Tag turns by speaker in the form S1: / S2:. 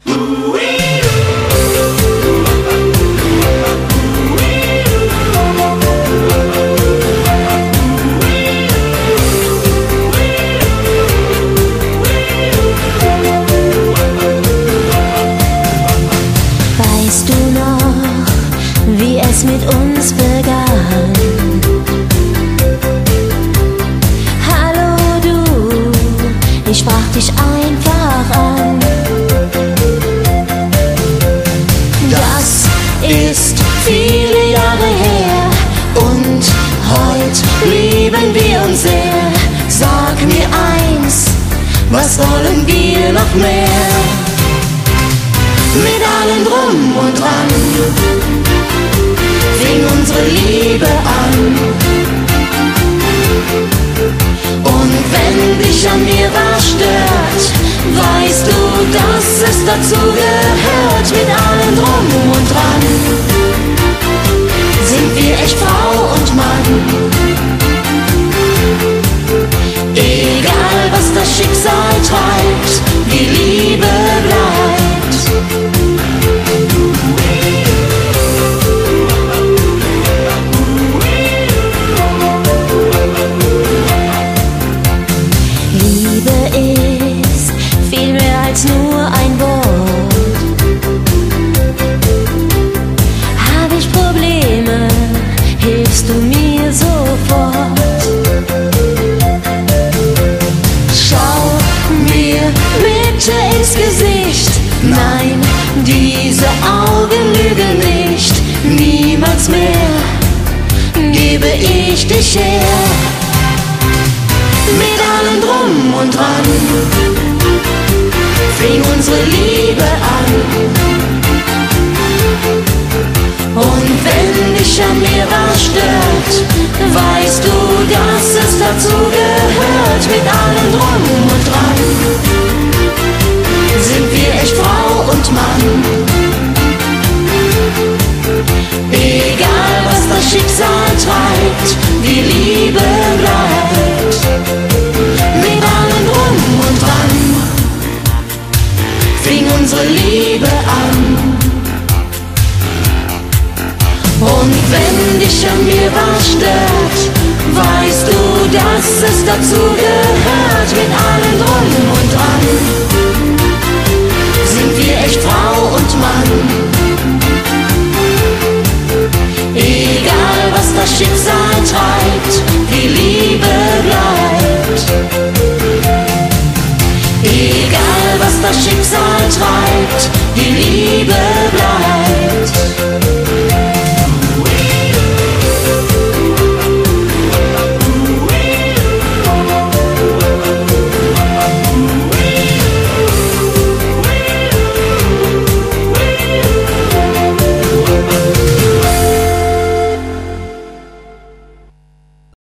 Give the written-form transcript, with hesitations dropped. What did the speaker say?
S1: Weißt du noch, wie es mit uns begann? Hallo du, ich sprach dich einfach an. Das ist viele Jahre her und heute lieben wir uns sehr. Sag mir eins, was wollen wir noch mehr? Mit allem drum und dran fing unsere Liebe an. Und wenn dich an mir was stört, weißt du, dass es dazu gehört. Mit allem drum und dran sind wir echt Frau und Mann. Egal was das Schicksal treibt, die Liebe bleibt. Als nur ein Wort. Hab ich Probleme, hilfst du mir sofort. Schau mir bitte ins Gesicht, nein, diese Augen lügen nicht. Niemals mehr gebe ich dich her. Mit allem drum und dran fing unsere Liebe an. Und wenn dich an mir was stört, weißt du, dass es dazu gehört. Mit allem drum und dran sind wir echt Frau und Mann. Egal was das Schicksal treibt, die Liebe bleibt. Mit allem drum und dran fing unsere Liebe an. Und wenn dich an mir was stört, weißt du, dass es dazu gehört. Mit allem drum und dran sind wir echt Frau und Mann. Egal was das Schicksal treibt, die Liebe bleibt. Egal was das Schicksal treibt, die Liebe bleibt.